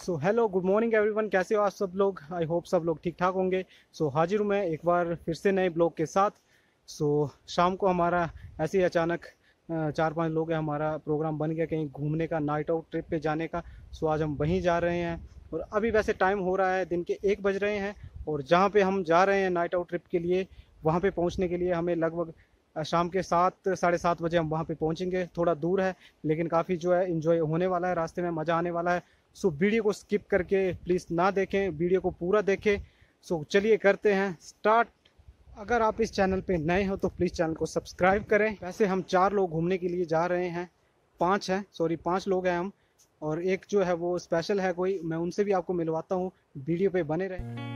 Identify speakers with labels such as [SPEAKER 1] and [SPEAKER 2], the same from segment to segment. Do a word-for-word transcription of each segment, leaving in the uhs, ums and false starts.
[SPEAKER 1] सो hello good morning everyone, कैसे हो आप सब लोग। आई होप सब लोग ठीक ठाक होंगे। सो so, हाजिर हूँ मैं एक बार फिर से नए ब्लॉग के साथ। सो so, शाम को हमारा ऐसे ही अचानक अ, चार पांच लोग हैं, हमारा प्रोग्राम बन गया कहीं घूमने का, नाइट आउट ट्रिप पे जाने का। सो so, आज हम वहीं जा रहे हैं और अभी वैसे टाइम हो रहा है दिन के एक बज रहे हैं। और जहाँ पे हम जा रहे हैं नाइट आउट ट्रिप के लिए, वहाँ पे पहुँचने के लिए हमें लगभग अ, शाम के सात साढ़े सात बजे हम वहाँ पे पहुँचेंगे। थोड़ा दूर है लेकिन काफ़ी जो है इंजॉय होने वाला है, रास्ते में मज़ा आने वाला है। सो वीडियो को स्किप करके प्लीज़ ना देखें, वीडियो को पूरा देखें। सो चलिए करते हैं स्टार्ट। अगर आप इस चैनल पे नए हो तो प्लीज़ चैनल को सब्सक्राइब करें। वैसे हम चार लोग घूमने के लिए जा रहे हैं, पाँच हैं सॉरी पाँच लोग हैं हम, और एक जो है वो स्पेशल है कोई, मैं उनसे भी आपको मिलवाता हूँ। वीडियो पे बने रहें।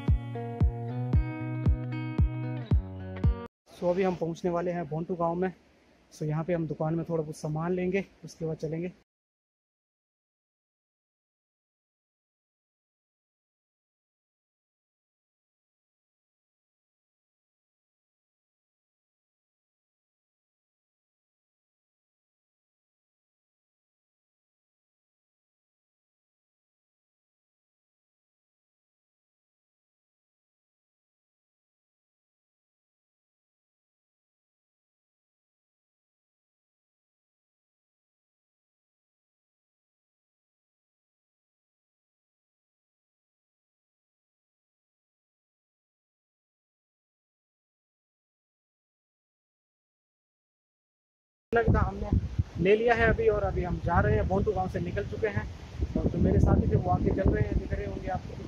[SPEAKER 1] सो अभी हम पहुँचने वाले हैं भोंटू गाँव में। सो यहाँ पे हम दुकान में थोड़ा कुछ सामान लेंगे, उसके बाद चलेंगे। लगता हमने ले लिया है अभी, और अभी हम जा रहे हैं भोंटू गांव से निकल चुके हैं। और जो मेरे साथी थे वो आगे चल रहे हैं, दिख रहे होंगे आपको।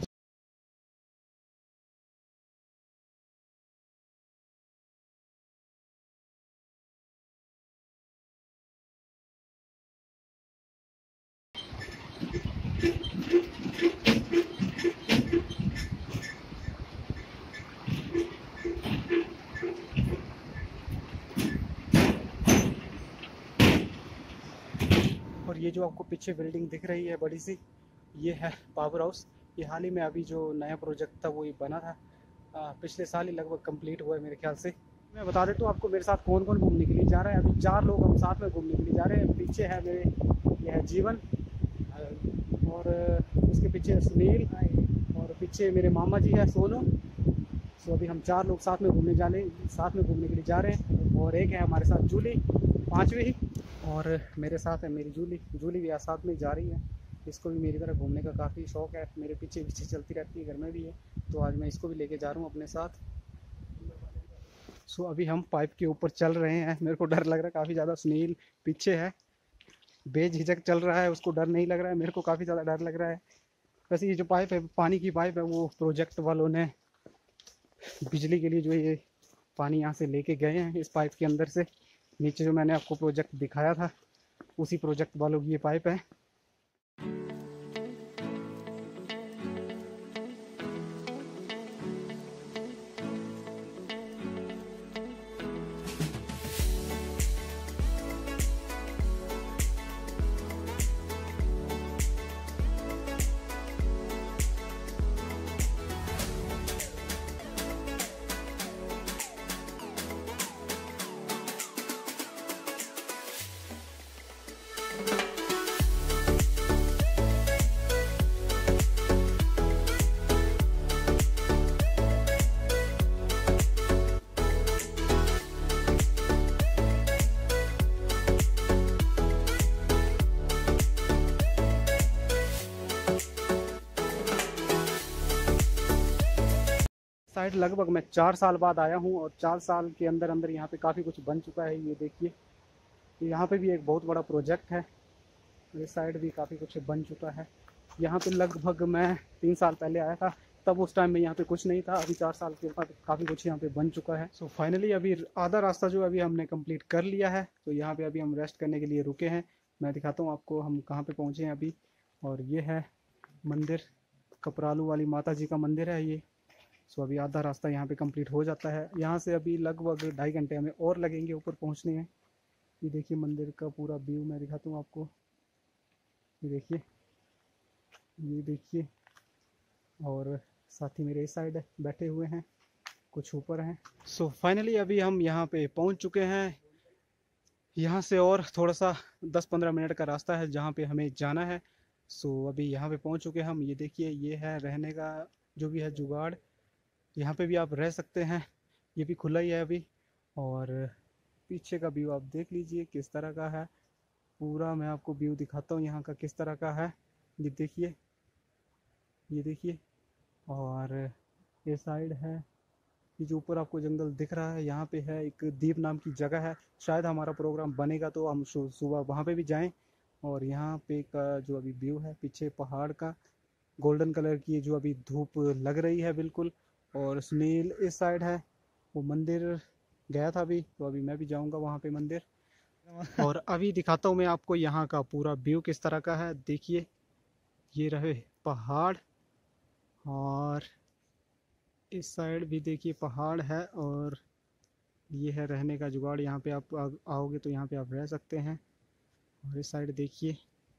[SPEAKER 1] और ये जो आपको पीछे बिल्डिंग दिख रही है बड़ी सी, ये है पावर हाउस। ये हाल ही में अभी जो नया प्रोजेक्ट था वो ये बना था, आ, पिछले साल ही लगभग कंप्लीट हुआ है मेरे ख्याल से। मैं बता देता हूँ आपको मेरे साथ कौन कौन घूमने के लिए जा रहे हैं। अभी चार लोग हम साथ में घूमने के लिए जा रहे हैं। पीछे है मेरे, ये है जीवन, और उसके पीछे सुनील, और पीछे मेरे मामा जी है सोनू। सो अभी हम चार लोग साथ में घूमने जाने साथ में घूमने के लिए जा रहे हैं। और एक है हमारे साथ जूली, पाँचवीं, और मेरे साथ है मेरी जूली। जूली भी आज साथ में जा रही है। इसको भी मेरी तरह घूमने का काफ़ी शौक है, मेरे पीछे पीछे चलती रहती है, घर में भी है। तो आज मैं इसको भी लेके जा रहा हूँ अपने साथ। सो अभी हम पाइप के ऊपर चल रहे हैं। मेरे को डर लग रहा है काफ़ी ज़्यादा। सुनील पीछे है, बेझिझक चल रहा है, उसको डर नहीं लग रहा है, मेरे को काफ़ी ज़्यादा डर लग रहा है। वैसे ये जो पाइप है, पानी की पाइप है, वो प्रोजेक्ट वालों ने बिजली के लिए जो ये पानी यहाँ से लेके गए हैं इस पाइप के अंदर से। नीचे जो मैंने आपको प्रोजेक्ट दिखाया था उसी प्रोजेक्ट वालों की ये पाइप है। साइड लगभग मैं चार साल बाद आया हूँ, और चार साल के अंदर अंदर यहाँ पे काफ़ी कुछ बन चुका है। ये देखिए, यहाँ पे भी एक बहुत बड़ा प्रोजेक्ट है। इस साइड भी काफ़ी कुछ बन चुका है। यहाँ पे लगभग मैं तीन साल पहले आया था, तब उस टाइम में यहाँ पे कुछ नहीं था। अभी चार साल के बाद काफ़ी कुछ यहाँ पे बन चुका है। सो फाइनली अभी आधा रास्ता जो अभी हमने कंप्लीट कर लिया है। तो यहाँ पे अभी हम रेस्ट करने के लिए रुके हैं। मैं दिखाता हूँ आपको हम कहाँ पे पहुँचे हैं अभी। और ये है मंदिर, कपरालू वाली माता जी का मंदिर है ये। सो अभी आधा रास्ता यहाँ पे कंप्लीट हो जाता है। यहाँ से अभी लगभग ढाई घंटे हमें और लगेंगे ऊपर पहुँचने में। ये देखिए मंदिर का पूरा व्यू मैं दिखाता हूँ आपको। ये देखिए, ये देखिए, और साथी मेरे इस साइड बैठे हुए हैं, कुछ ऊपर हैं। सो फाइनली अभी हम यहाँ पे पहुँच चुके हैं। यहाँ से और थोड़ा सा दस पंद्रह मिनट का रास्ता है जहाँ पे हमें जाना है। सो अभी यहाँ पे पहुँच चुके हैं हम। ये देखिए, ये है रहने का जो भी है जुगाड़। यहाँ पे भी आप रह सकते हैं, ये भी खुला ही है अभी। और पीछे का व्यू आप देख लीजिए किस तरह का है। पूरा मैं आपको व्यू दिखाता हूँ यहाँ का किस तरह का है। ये देखिए, ये देखिए। और ये साइड है, ये जो ऊपर आपको जंगल दिख रहा है, यहाँ पे है एक दीप नाम की जगह है। शायद हमारा प्रोग्राम बनेगा तो हम सुबह वहाँ पे भी जाएं। और यहाँ पे का जो अभी व्यू है पीछे पहाड़ का, गोल्डन कलर की जो अभी धूप लग रही है बिल्कुल। और सुनील इस साइड है, वो मंदिर गया था अभी, तो अभी मैं भी जाऊँगा वहाँ पे मंदिर। और अभी दिखाता हूँ मैं आपको यहाँ का पूरा व्यू किस तरह का है। देखिए, ये रहे पहाड़, और इस साइड भी देखिए पहाड़ है। और ये है रहने का जुगाड़, यहाँ पे आप आओगे तो यहाँ पे आप रह सकते हैं। और इस साइड देखिए,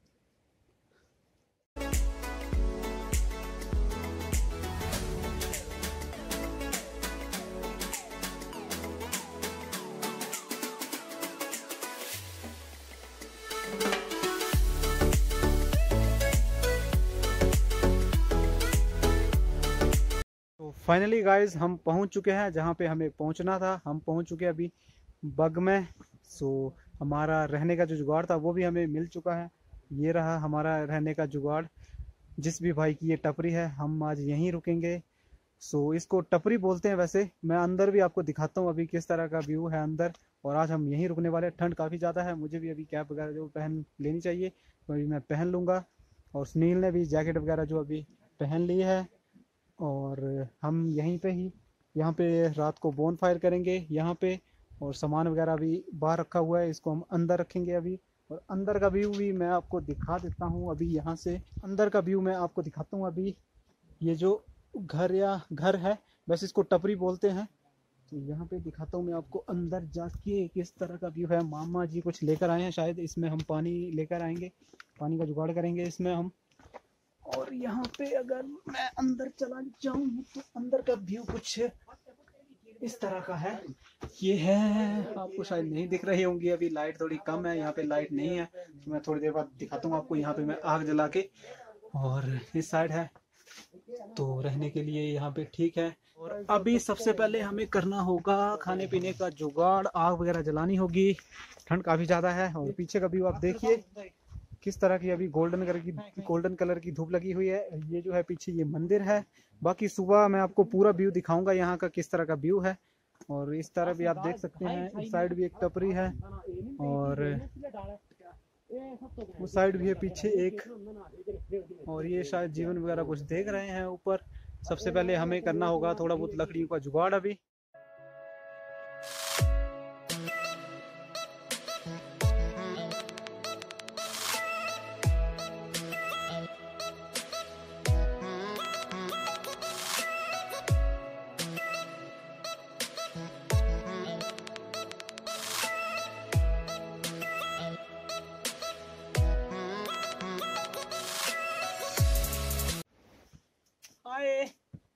[SPEAKER 1] तो फाइनली गाइस हम पहुंच चुके हैं जहां पे हमें पहुंचना था। हम पहुंच चुके हैं अभी बग में। सो हमारा रहने का जो जुगाड़ था वो भी हमें मिल चुका है। ये रहा हमारा रहने का जुगाड़। जिस भी भाई की ये टपरी है, हम आज यहीं रुकेंगे। सो इसको टपरी बोलते हैं वैसे। मैं अंदर भी आपको दिखाता हूँ अभी किस तरह का व्यू है अंदर। और आज हम यहीं रुकने वाले हैं। ठंड काफ़ी ज़्यादा है, मुझे भी अभी कैप वगैरह जो पहन लेनी चाहिए, तो अभी मैं पहन लूँगा। और सुनील ने भी जैकेट वगैरह जो अभी पहन ली है। और हम यहीं पे ही यहाँ पे रात को बोन फायर करेंगे यहाँ पे। और सामान वगैरह भी बाहर रखा हुआ है, इसको हम अंदर रखेंगे अभी। और अंदर का व्यू भी मैं आपको दिखा देता हूँ अभी। यहाँ से अंदर का व्यू मैं आपको दिखाता हूँ अभी। ये जो घर या घर है, बस इसको टपरी बोलते हैं। तो यहाँ पे दिखाता हूँ मैं आपको अंदर जाके किस तरह का व्यू है। मामा जी कुछ लेकर आए हैं शायद, इसमें हम पानी लेकर आएंगे, पानी का जुगाड़ करेंगे इसमें हम। और यहाँ पे अगर मैं अंदर चला जाऊँ तो अंदर का व्यू कुछ इस तरह का है। ये है, आपको शायद नहीं दिख रही होंगी, अभी लाइट थोड़ी कम है, यहाँ पे लाइट नहीं है, तो मैं थोड़ी देर बाद दिखाता हूँ आपको। यहाँ पे मैं आग जला के, और इस साइड है तो रहने के लिए यहाँ पे ठीक है। और अभी सबसे पहले हमें करना होगा खाने पीने का जुगाड़, आग वगैरह जलानी होगी। ठंड काफ़ी ज़्यादा है। और पीछे का व्यू आप देखिए किस तरह की अभी गोल्डन कलर की गोल्डन कलर की धूप लगी हुई है। ये जो है पीछे ये मंदिर है। बाकी सुबह मैं आपको पूरा व्यू दिखाऊंगा यहाँ का किस तरह का व्यू है। और इस तरह भी आप देख सकते हैं, इस साइड भी एक टपरी है, और उस साइड भी है पीछे एक। और ये शायद जीवन वगैरह कुछ देख रहे हैं ऊपर। सबसे पहले हमें करना होगा थोड़ा बहुत लकड़ियों का जुगाड़ अभी। हाय,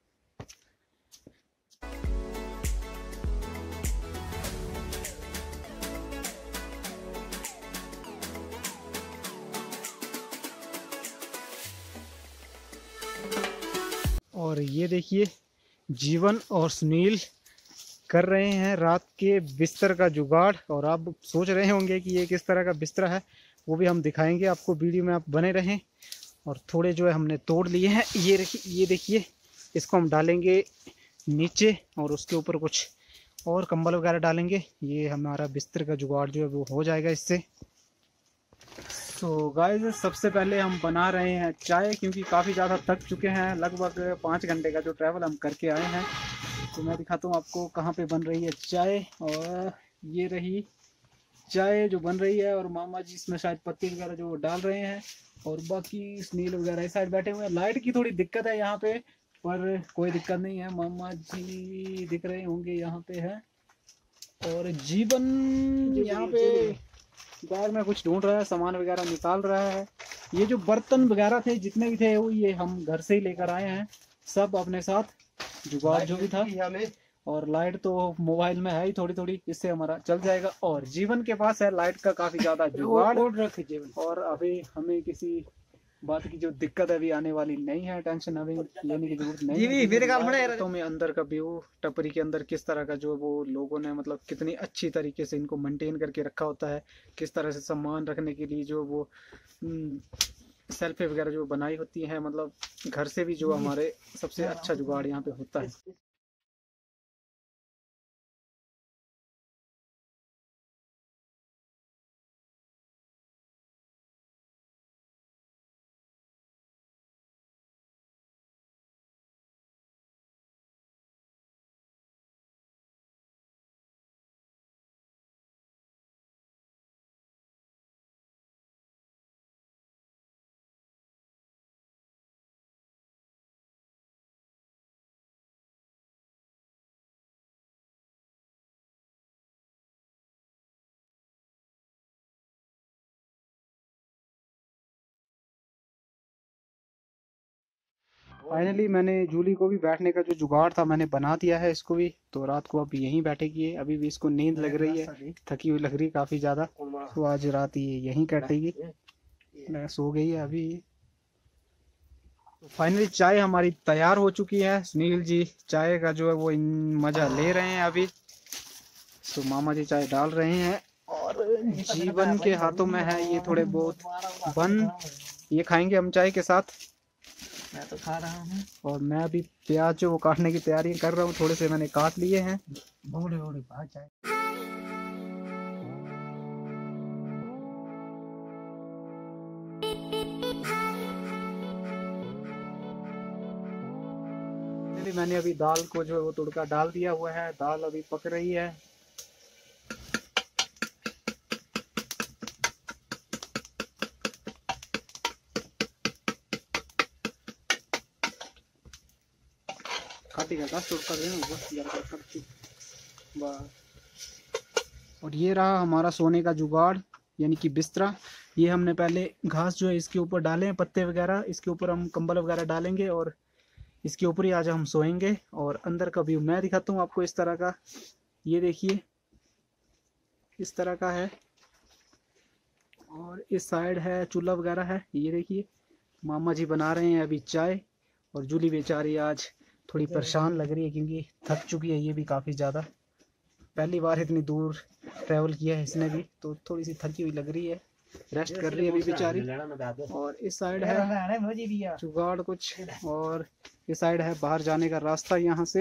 [SPEAKER 1] और ये देखिए जीवन और सुनील कर रहे हैं रात के बिस्तर का जुगाड़। और आप सोच रहे होंगे कि ये किस तरह का बिस्तर है, वो भी हम दिखाएंगे आपको, वीडियो में आप बने रहें। और थोड़े जो है हमने तोड़ लिए हैं, ये देखिए, ये देखिए इसको हम डालेंगे नीचे, और उसके ऊपर कुछ और कंबल वगैरह डालेंगे। ये हमारा बिस्तर का जुगाड़ जो है वो हो जाएगा इससे। तो गाइस सबसे पहले हम बना रहे हैं चाय, क्योंकि काफ़ी ज़्यादा थक चुके हैं। लगभग पाँच घंटे का जो ट्रैवल हम करके आए हैं। तो मैं दिखाता हूँ आपको कहाँ पे बन रही है चाय। और ये रही चाय जो बन रही है, और मामा जी इसमें शायद पत्ती वगैरह जो डाल रहे हैं। और बाकी सुनील वगैरह इस साइड बैठे हुए हैं। लाइट की थोड़ी दिक्कत है यहाँ पे, पर कोई दिक्कत नहीं है। मामा जी दिख रहे होंगे यहाँ पे है। और जीवन यहाँ पे बैग में कुछ ढूंढ रहा है, सामान वगैरह निकाल रहा है। ये जो बर्तन वगैरह थे जितने भी थे वो ये हम घर से ही लेकर आए हैं, सब अपने साथ, जुगाड़ जो भी था। और लाइट तो मोबाइल में है ही थोड़ी थोड़ी, इससे हमारा चल जाएगा। और जीवन के पास है लाइट का काफी ज्यादा जुगाड़। और अभी हमें किसी बात की जो दिक्कत अभी आने वाली नहीं है, टेंशन अभी लेने की जरूरत नहीं
[SPEAKER 2] जी मेरे गाल में
[SPEAKER 1] है। तो मैं अंदर का व्यू, टपरी के अंदर किस तरह का जो वो लोगों ने मतलब कितनी अच्छी तरीके से इनको मेंटेन करके रखा होता है, किस तरह से सामान रखने के लिए जो वो सेल्फी वगैरह जो बनाई होती है, मतलब घर से भी जो हमारे सबसे अच्छा जुगाड़ यहाँ पे होता है। फाइनली मैंने जूली को भी बैठने का जो जुगाड़ था मैंने बना दिया है इसको भी, तो रात को अब यहीं बैठेगी है। अभी भी इसको नींद लग रही है, थकी हुई लग रही है काफ़ी ज़्यादा, तो आज रात ये यहीं कटेगी, सो गई है अभी। तो फाइनली चाय हमारी तैयार हो चुकी है। सुनील जी चाय का जो है वो मज़ा ले रहे हैं अभी, तो मामा जी चाय डाल रहे हैं और जीवन के हाथों में है ये थोड़े बहुत बन, ये खाएंगे हम चाय के साथ।
[SPEAKER 2] मैं तो खा रहा हूँ
[SPEAKER 1] और मैं अभी प्याज जो वो काटने की तैयारी कर रहा हूँ, थोड़े से मैंने काट लिए हैं।
[SPEAKER 2] बूढ़े बूढ़े बात चाय।
[SPEAKER 1] मैंने अभी दाल को जो है वो तुड़का डाल दिया हुआ है, दाल अभी पक रही है। खाती का तुड़का बस। और ये रहा हमारा सोने का जुगाड़, यानी कि बिस्तरा। ये हमने पहले घास जो है इसके ऊपर डाले हैं, पत्ते वगैरह, इसके ऊपर हम कंबल वगैरह डालेंगे और इसके ऊपर ही आज हम सोएंगे। और अंदर का व्यू मैं दिखाता हूँ आपको इस तरह का, ये देखिए इस तरह का है। और इस साइड है चूल्हा वगैरह है, ये देखिए मामा जी बना रहे हैं अभी चाय। और जूली बेचारी आज थोड़ी परेशान लग रही है क्योंकि थक चुकी है ये भी काफ़ी ज़्यादा, पहली बार इतनी दूर ट्रैवल किया है इसने भी, तो थोड़ी सी थकी हुई लग रही है, रेस्ट कर रही है अभी बेचारी। और इस साइड है जुगाड़ कुछ, और इस साइड है बाहर जाने का रास्ता यहाँ से।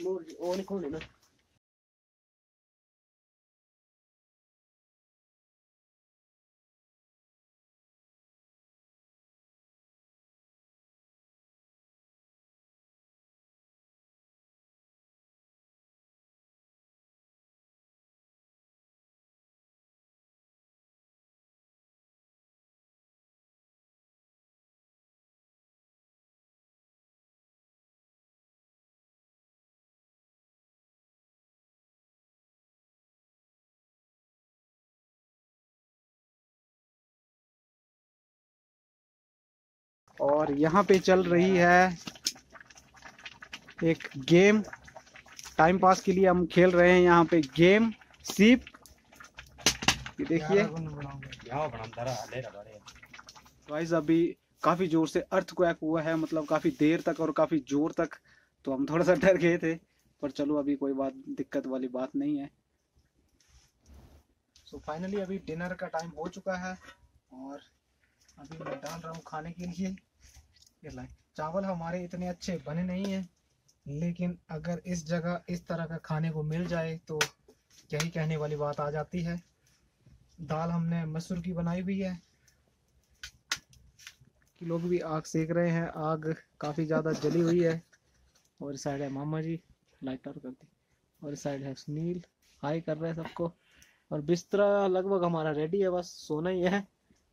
[SPEAKER 1] और यहाँ पे चल रही है एक गेम, टाइम पास के लिए हम खेल रहे हैं यहाँ पे गेम सीप। ये देखिए गाइस अभी काफी जोर से अर्थक्वेक हुआ है, मतलब काफी देर तक और काफी जोर तक, तो हम थोड़ा सा डर गए थे, पर चलो अभी कोई बात दिक्कत वाली बात नहीं है। सो so फाइनली अभी डिनर का टाइम हो चुका है और अभी मैं डाल रहा हूँ खाने के लिए। ये लाइक चावल हमारे इतने अच्छे बने नहीं हैं, लेकिन अगर इस जगह इस तरह का खाने को मिल जाए तो क्या ही कहने वाली बात आ जाती है। दाल हमने मसूर की बनाई हुई है, कि लोग भी आग सेक रहे हैं, आग काफ़ी ज़्यादा जली हुई है। और इस साइड है मामा जी, लाइट ऑफ कर दी। और इस साइड है सुनील, हाई कर रहे हैं सबको। और बिस्तरा लगभग हमारा रेडी है, बस सोना ही है।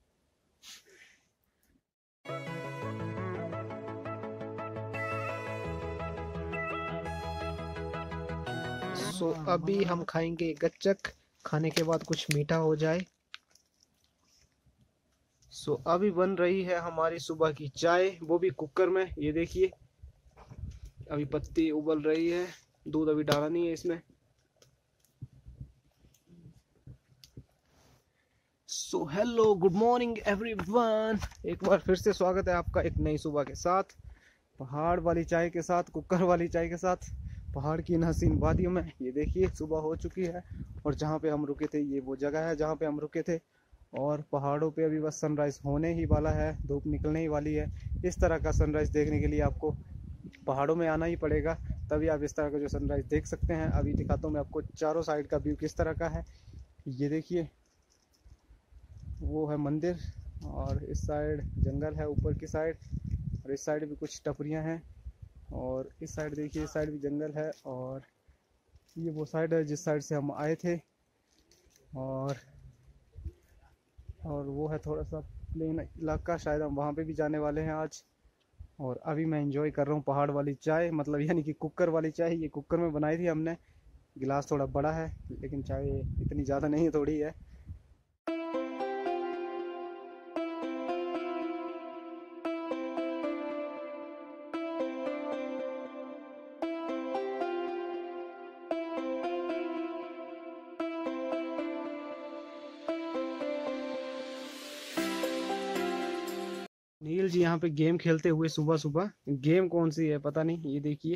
[SPEAKER 1] सो so, अभी हम खाएंगे गच्चक, खाने के बाद कुछ मीठा हो जाए। सो so, अभी बन रही है हमारी सुबह की चाय, वो भी कुकर में। ये देखिए अभी पत्ती उबल रही है, दूध अभी डाला नहीं है इसमें। So hello good morning everyone, एक बार फिर से स्वागत है आपका एक नई सुबह के साथ, पहाड़ वाली चाय के साथ, कुकर वाली चाय के साथ, पहाड़ की इन हसीन वादियों में। ये देखिए सुबह हो चुकी है और जहाँ पे हम रुके थे ये वो जगह है जहाँ पे हम रुके थे। और पहाड़ों पे अभी बस सनराइज़ होने ही वाला है, धूप निकलने ही वाली है। इस तरह का सनराइज़ देखने के लिए आपको पहाड़ों में आना ही पड़ेगा, तभी आप इस तरह का जो सनराइज़ देख सकते हैं। अभी दिखाता हूँ मैं आपको चारों साइड का व्यू किस तरह का है। ये देखिए वो है मंदिर और इस साइड जंगल है ऊपर की साइड, और इस साइड भी कुछ टपरियां हैं, और इस साइड देखिए इस साइड भी जंगल है, और ये वो साइड है जिस साइड से हम आए थे। और और वो है थोड़ा सा प्लेन इलाका, शायद हम वहाँ पे भी जाने वाले हैं आज। और अभी मैं एंजॉय कर रहा हूँ पहाड़ वाली चाय, मतलब यानी कि कुकर वाली चाय। ये कुकर में बनाई थी हमने, गिलास थोड़ा बड़ा है लेकिन चाय इतनी ज़्यादा नहीं है, थोड़ी है। नील जी यहाँ पे गेम खेलते हुए सुबह सुबह, गेम कौन सी है पता नहीं, ये देखिए।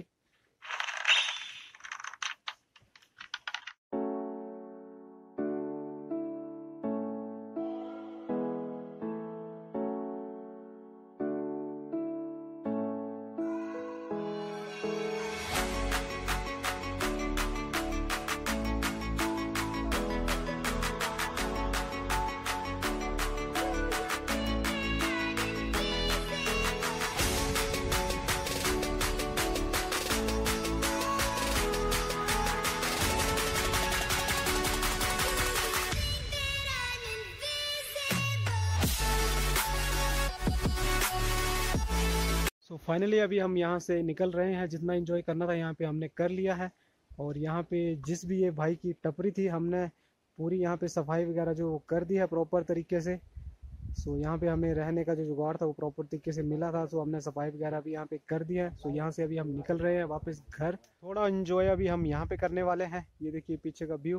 [SPEAKER 1] सो so फाइनली अभी हम यहाँ से निकल रहे हैं, जितना एंजॉय करना था यहाँ पे हमने कर लिया है। और यहाँ पे जिस भी ये भाई की टपरी थी, हमने पूरी यहाँ पे सफाई वगैरह जो कर दी है प्रॉपर तरीके से। सो so यहाँ पे हमें रहने का जो जुगाड़ था वो प्रॉपर तरीके से मिला था, सो हमने सफाई वगैरह भी यहाँ पे कर दी है। सो यहाँ से अभी हम निकल रहे हैं वापस घर। थोड़ा एंजॉय अभी हम यहाँ पे करने वाले हैं। ये देखिए पीछे का व्यू,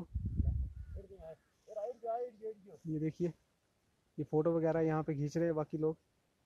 [SPEAKER 1] ये देखिए ये फोटो वगैरह यहाँ पे खींच रहे हैं बाकी लोग।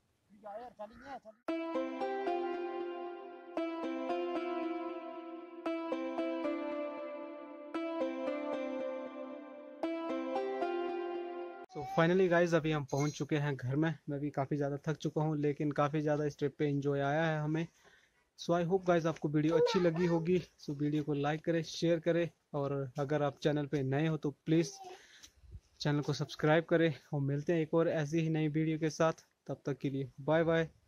[SPEAKER 1] सो फाइनली गाइज अभी हम पहुंच चुके हैं घर में। मैं भी काफ़ी ज़्यादा थक चुका हूं, लेकिन काफ़ी ज़्यादा इस ट्रिप पे एंजॉय आया है हमें। सो आई होप गाइज आपको वीडियो अच्छी लगी होगी। सो वीडियो को लाइक करें, शेयर करें, और अगर आप चैनल पे नए हो तो प्लीज़ चैनल को सब्सक्राइब करें। और मिलते हैं एक और ऐसी ही नई वीडियो के साथ, तब तक के लिए बाय बाय।